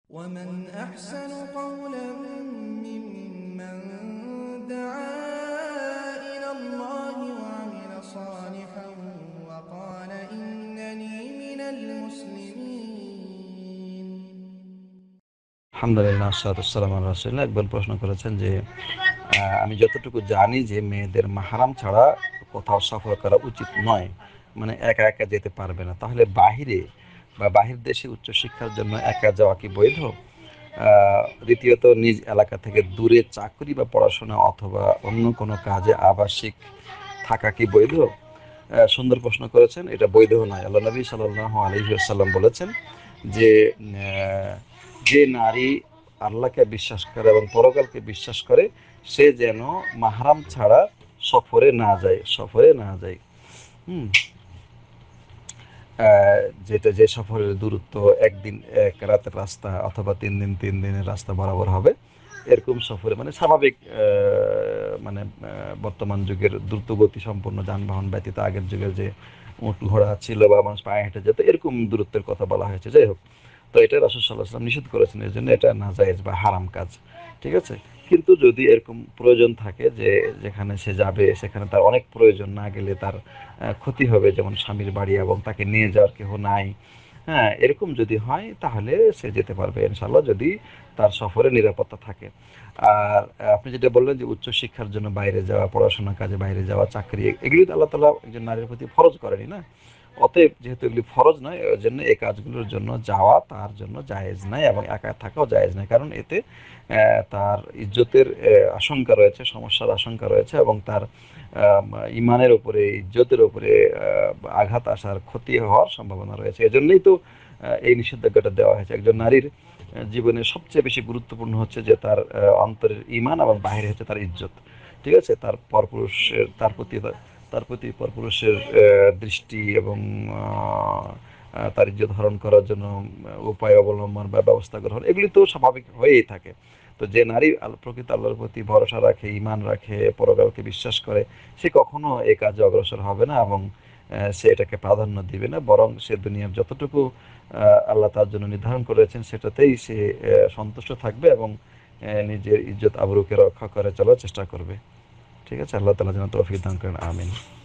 ومن أحسن قولا ممن دعا إلى الله وعمل صالحا وقال إنني من المسلمين। আলহামদুলিল্লাহ আসসালাতু ওয়াসসালামু আলা রাসূলিল্লাহ। একবার প্রশ্ন করেছেন যে আমি যতটুকু জানি যে মেয়েদের মাহরাম ছাড়া কোথাও সফর করা উচিত নয়, মানে একা একা যেতে পারবে না, তাহলে বাহিরে বা বাহির দেশে উচ্চশিক্ষার জন্য একা যাওয়া কি বৈধ? দ্বিতীয়ত, নিজ এলাকা থেকে দূরে চাকরি বা পড়াশোনা অথবা অন্য কোনো কাজে আবাসিক থাকা কি বৈধ? সুন্দর প্রশ্ন করেছেন। এটা বৈধ নয়। আল্লাহ নবী সাল্লাল্লাহু আলাইহি ওয়াসাল্লাম বলেছেন যে যে নারী আল্লাহকে বিশ্বাস করে এবং পরকালকে বিশ্বাস করে সে যেন মাহরাম ছাড়া সফরে না যায়। হুম যেটা যে সফরের দূরত্ব একদিন এক রাতের রাস্তা অথবা 3 দিন 3 দিনের রাস্তা বরাবর হবে, এরকম সফরে, মানে স্বাভাবিক, বর্তমান যুগের দ্রুতগতি সম্পন্ন যানবাহন ব্যতীত আগের যুগের যে উট ঘোড়া ছিল বা মানুষ পায়ে হেঁটে যেত, এরকম দূরত্বের কথা বলা হয়েছে। যাই হোক, তো এটা রাসূল সাল্লাল্লাহু আলাইহি ওয়াসাল্লাম নিষেধ করেছেন, এর জন্য এটা নাজায়েজ বা হারাম কাজ। ঠিক আছে? কিন্তু যদি এরকম প্রয়োজন থাকে যে যেখানে সে যাবে সেখানে তার অনেক প্রয়োজন, না গেলে তার ক্ষতি হবে, যেমন স্বামীর বাড়ি এবং তাকে নিয়ে যাওয়ার কেউ নাই, হ্যাঁ, এরকম যদি হয় তাহলে সে যেতে পারবে ইনশাআল্লাহ, যদি তার সফরে নিরাপত্তা থাকে। আর আপনি যেটা বললেন যে উচ্চশিক্ষার জন্য বাইরে যাওয়া, পড়াশোনা কাজে বাইরে যাওয়া, চাকরি, এগুলি তো আল্লাহ তাআলা একজন নারীর প্রতি ফরজ করেনি না? অতএব যেহেতু এগুলি ফরজ নয়, ওই জন্য এই কাজগুলোর জন্য যাওয়া তার জন্য জায়েজ নাই এবং একা থাকাও জায়েজ নাই, কারণ এতে তার ইজ্জতের আশঙ্কা রয়েছে, সমস্যার আশঙ্কা রয়েছে, এবং তার ইমানের উপরে, ইজ্জতের উপরে আঘাত আসার, ক্ষতি হওয়ার সম্ভাবনা রয়েছে। এজন্যই তো এই নিষেধাজ্ঞাটা দেওয়া হয়েছে। একজন নারীর জীবনে সবচেয়ে বেশি গুরুত্বপূর্ণ হচ্ছে যে তার অন্তরের ইমান, এবং বাহিরে হচ্ছে তার ইজ্জত। ঠিক আছে? তার প্রতি পরপুরুষের দৃষ্টি এবং তার ইজ্জত হরণ করার জন্য উপায় অবলম্বন বা ব্যবস্থা গ্রহণ, এগুলি তো স্বাভাবিক হয়েই থাকে। তো যে নারী প্রকৃত আল্লাহর প্রতি ভরসা রাখে, ইমান রাখে, পরকালকে বিশ্বাস করে, সে কখনো এই কাজে অগ্রসর হবে না এবং সে এটাকে প্রাধান্য দিবে না, বরং সে দুনিয়ার যতটুকু আল্লাহ তার জন্য নির্ধারণ করেছেন সেটাতেই সে সন্তুষ্ট থাকবে এবং নিজের ইজ্জত আবরুকে রক্ষা করে চলার চেষ্টা করবে। ঠিক আছে? আল্লাহ তাআলা যেন তৌফিক দান করেন। আমিন।